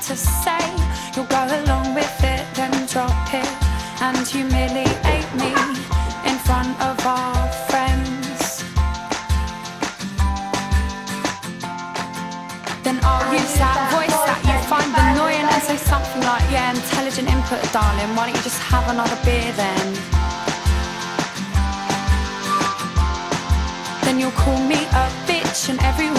to say. You'll go along with it, then drop it and humiliate me in front of our friends. Then I'll use that voice that you find annoying and say something like, yeah, intelligent input, darling, why don't you just have another beer then? Then you'll call me a bitch and everyone